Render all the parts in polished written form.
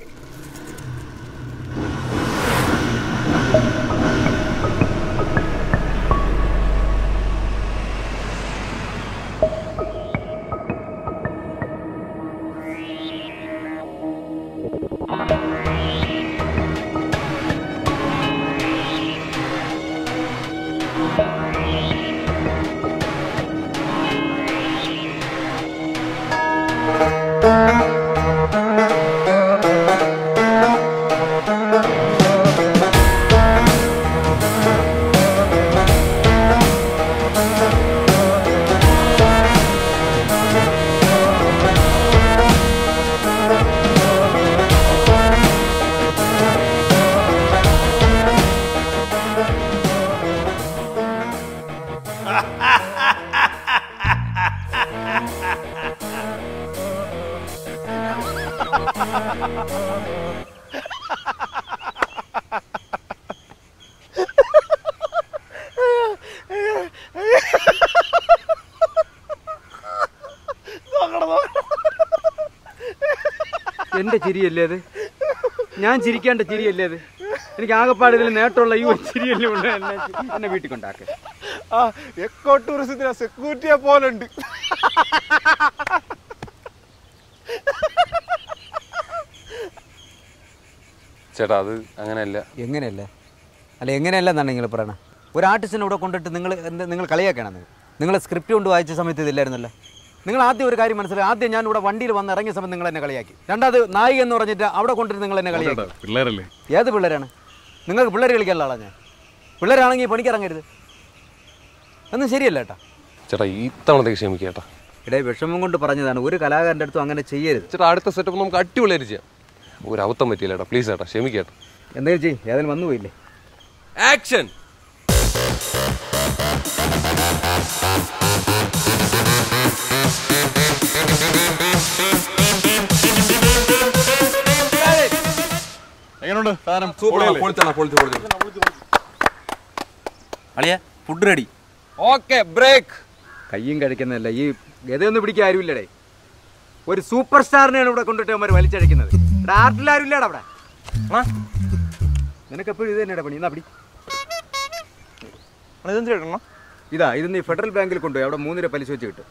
എന്റെ ചിരിയല്ലേ അത്? ഞാൻ ചിരിക്കേണ്ട ചിരിയല്ലേ അത്? എനിക്ക് ആകെപ്പാട് ഇതിൽ നേട്ടമുള്ള ഈ ഒരു ചിരിയല്ലേ ഉണ്ട്. എന്നെ വീട്ടിൽ കൊണ്ടാക്കുക. എക്കോ ടൂറിസത്തിന് സെക്യൂരിറ്റിയെ പോലെ ഉണ്ട്. ചേട്ടാ അത് അങ്ങനെയല്ല. എങ്ങനെയല്ല? അല്ല എങ്ങനെയല്ലെന്നാണ് നിങ്ങൾ പറയണത്? ഒരു ആർട്ടിസ്റ്റിനെ ഇവിടെ കൊണ്ടിട്ട് നിങ്ങൾ കളിയാക്കണം. നിങ്ങൾ സ്ക്രിപ്റ്റ് കൊണ്ട് വായിച്ച സമയത്ത് ഇതില്ലായിരുന്നല്ലോ. നിങ്ങൾ ആദ്യം ഒരു കാര്യം മനസ്സിലായി. ആദ്യം ഞാൻ ഇവിടെ വണ്ടിയിൽ വന്ന് ഇറങ്ങിയ സമയത്ത് നിങ്ങൾ എന്നെ കളിയാക്കി. രണ്ടാമത് നായിക എന്ന് പറഞ്ഞിട്ട് അവിടെ കൊണ്ടിട്ട് നിങ്ങൾ എന്നെ കളിയാക്കി. പിള്ളേരല്ലേ? ഏത് പിള്ളേരാണ്? നിങ്ങൾക്ക് പിള്ളേർ കളിക്കാനുള്ള ആളാണ് ഞാൻ. പിള്ളേരാണെങ്കിൽ പണിക്കിറങ്ങരുത്. ഒന്നും ശരിയല്ല ചേട്ടാ. ചേട്ടാ ഈ തവണത്തേക്ക് ക്ഷമിക്കുക ചേട്ടാ. ഇടേ വിഷമം കൊണ്ട് പറഞ്ഞതാണ്. ഒരു കലാകാരൻ്റെ അടുത്തും അങ്ങനെ ചെയ്യരുത് ചേട്ടാ. അടുത്ത സെറ്റപ്പ് നമുക്ക് അടിപൊളിയായിട്ട് ചെയ്യാം. ഒരു അബദ്ധം പറ്റിയില്ല ചേട്ടാ. പ്ലീസ് ചേട്ടാ ക്ഷമിക്കേട്ടാ. എന്തെങ്കിലും ചെയ്യും. ഏതായാലും വന്നു പോയില്ലേ? ആക്ഷൻ. എങ്ങനെയുണ്ട് സാധനം? അളിയ ഫുഡ് റെഡി. Okay break. കയ്യും കഴിക്കുന്നതല്ല. ഈ ഗതയൊന്നും പിടിക്കാൻ ആരുമില്ലടേ. ഒരു സൂപ്പർ സ്റ്റാറിനെയാണ് ഇവിടെ കൊണ്ടിട്ട് അവന്മാർ വലിച്ചഴിക്കുന്നത്. ഇവിടെ ആർട്ടിൽ ആരും ഇല്ലടാ അവിടെ. നിനക്കെപ്പോഴും ഇത് തന്നെയാ പണി. എന്നാ പിടി. ഇതാ ഇത് നീ ഫെഡറൽ ബാങ്കിൽ കൊണ്ടുപോയി അവിടെ 3 രൂപ പലിശ വെച്ച് കിട്ടും.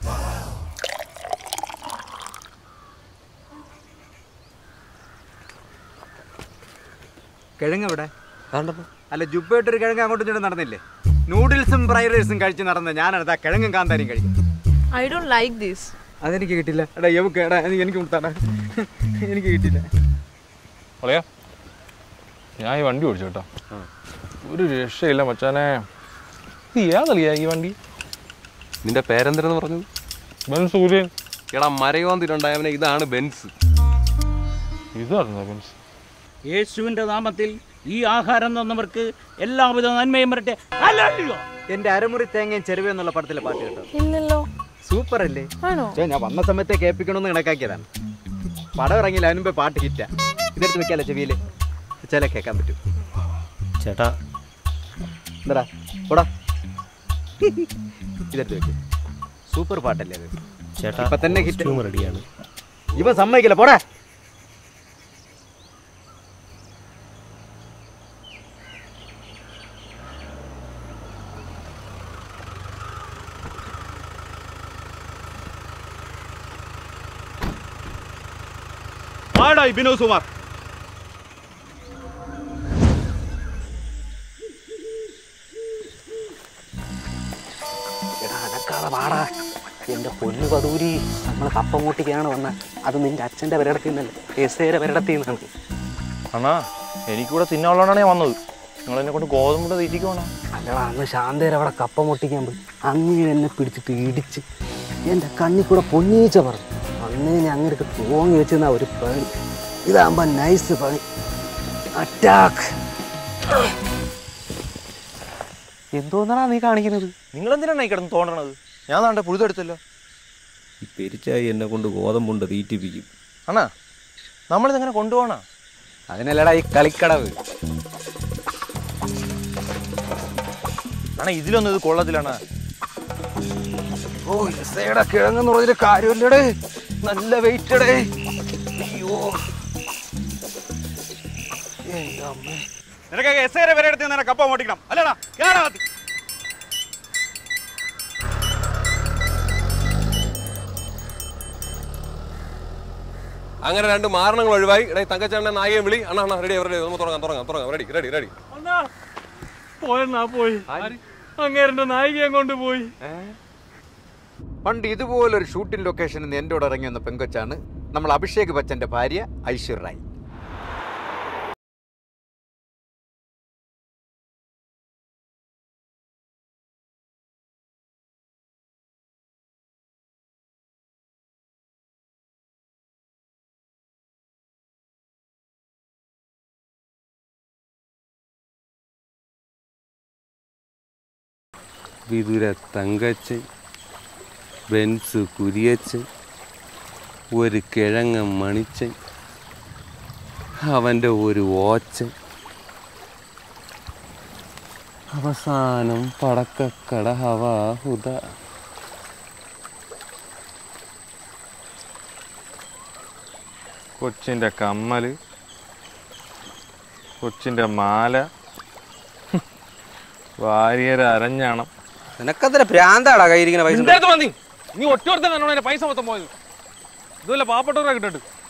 കിഴങ്ങ് എവിടെ? അല്ല ജുബായിട്ടൊരു കിഴങ്ങ് അങ്ങോട്ടും ഇങ്ങോട്ടും നടന്നില്ലേ? നൂഡിൽസും ഫ്രൈഡ് റൈസും കഴിച്ച് നടന്ന ഞാനത് ആ കിഴങ്ങും കാന്താരിയും കഴിക്കും. I don't like this. അതെനിക്ക് കിട്ടില്ല. എടാ എടാ എനിക്ക് കൊടുത്താടാ. എനിക്ക് കിട്ടില്ല. പറയാ ഞാൻ ഈ വണ്ടി ഓടിച്ചു കേട്ടോ. ഒരു രക്ഷയില്ല മച്ചാനെ. ഇത് ഏതളിയാ ഈ വണ്ടി? നിന്റെ പേരെന്തരെന്ന് പറഞ്ഞത്? ബെൻസ് സൂര്യൻ. എടാ മരയോന്തിലുണ്ടായവനെ ഇതാണ് ബെൻസ്. ഇതായിരുന്നു ബെൻസ്. യേശുവിന്റെ നാമത്തിൽ ഈ ആഹാരം തന്നവർക്ക് എല്ലാവിധ നന്മയും വരട്ടെ. എന്റെ അരമുറി തേങ്ങയും ചെരുവെന്നുള്ള പടത്തിലെ പാട്ട് കേട്ടോ? ഇല്ലല്ലോ. സൂപ്പർ അല്ലേ? ആണോ? ഞാൻ വന്ന സമയത്തെ കേൾപ്പിക്കണമെന്ന് കണക്കാക്കിയതാണ്. പടം ഇറങ്ങിയില്ല, അതിന് മുമ്പേ പാട്ട് ഹിറ്റാ. ഇതെടുത്ത് വെക്കാല്ലേ ചെവിയിൽ? ചില കേൾക്കാൻ പറ്റും. ചേട്ടാ എന്താടാ പോടാ. ഇതെടുത്ത് വെക്ക്. സൂപ്പർ പാട്ടല്ലേ അത്? ചേട്ടാ ഇപ്പൊ തന്നെ ഹിറ്റ് റെഡിയാണ്. ഇവ സമ്മതിക്കില്ല. പോടാ. ബിനോദ് കുമാർ. എന്റെ പൊന്നു പതൂരി, നമ്മൾ കപ്പങ്ങോട്ടിക്കാണ് വന്നത്. അത് നിന്റെ അച്ഛൻ്റെ വരടത്തിൽ നിന്നല്ലേ, എസ്ഐയുടെ വരടത്തിൽ നിന്നാണ്. അണ്ണാ എനിക്കിവിടെ തിന്നാനുള്ളതാണ് ഞാൻ വന്നത്. നിങ്ങൾ എന്നെ കൊണ്ട് ഗോതമ്പ് തീറ്റിക്കുവാണോ? അല്ലടാ, അന്ന് ശാന്തേര അവിടെ കപ്പ പൊട്ടിക്കാൻ പോയി. അങ്ങനെ എന്നെ പിടിച്ചിട്ട് ഇടിച്ച് എൻ്റെ കണ്ണിൽ കൂടെ പൊന്നീച്ച പറഞ്ഞു. അന്നേ ഞാൻ അങ്ങനെയൊക്കെ തോങ്ങി വെച്ചെന്നാ ഒരു പണി. ഇതാകുമ്പോ നൈസ് പണി. അറ്റാക്ക്. എന്തോന്നാ നീ കാണിക്കുന്നത്? നിങ്ങൾ എന്തിനാണ് ഈ കിടന്ന് തോന്നണത്? ഞാൻ നാണ്ടെ പുഴുതെടുത്തല്ലോ. ഈ പെരിച്ചായി എന്നെ കൊണ്ട് ഗോതമ്പുണ്ട് തീറ്റിപ്പിക്കും. അണ്ണാ നമ്മളിതെങ്ങനെ കൊണ്ടുപോകണ? അതിനല്ലടാ ഈ കളിക്കടവ്. അണ്ണാ ഇതിലൊന്നും ഇത് കൊള്ളത്തിലാണ്. ഓ എസ്ഐയുടെ കിഴങ്ങെന്ന് പറഞ്ഞൊരു കാര്യമില്ലടേ. നല്ല വെയിറ്റടേ. അയ്യോ നിനക്കൊക്കെ എസ് ഐ വരെ എടുത്ത് നിനക്ക് കപ്പ ഓടിക്കണം അല്ലടാ കേറാ മതി. അങ്ങനെ 2 മാരണങ്ങൾ ഒഴിവായി. തങ്കച്ചേട്ടനെ നായികയും വിളി. അണ്ണാ റെഡി നമുക്ക് തുടങ്ങാം റെഡി. പോയി അങ്ങേരന്റെ നായികയെ കൊണ്ടുപോയി. പണ്ട് ഇതുപോലൊരു ഷൂട്ടിംഗ് ലൊക്കേഷനിൽ നിന്ന് എൻ്റെ കൂടെ ഇറങ്ങി വന്ന പെങ്കൊച്ചാണ് നമ്മൾ അഭിഷേക് ബച്ചൻ്റെ ഭാര്യ ഐശ്വര്യ റായ്. വിതുര തങ്കച്ചൻ, ബെൻസ് കുരിയച്ചൻ, ഒരു കിഴങ്ങൻ മണിച്ചൻ, അവൻ്റെ ഒരു ഓച്ചൻ, അവസാനം പടക്കക്കട ഹവാഹുദ. കൊച്ചിൻ്റെ കമ്മല്, കൊച്ചിൻ്റെ മാല, ഭാര്യയുടെ അരഞ്ഞാണം. നിനക്കത്ര ഭ്രാന്താടാ കയ്യിരിക്കുന്ന പൈസ. നീ ഒറ്റ പൈസ മൊത്തം പോയത് ഇതുവല്ല പാവപ്പെട്ടവരെ കിട്ടട്ട്.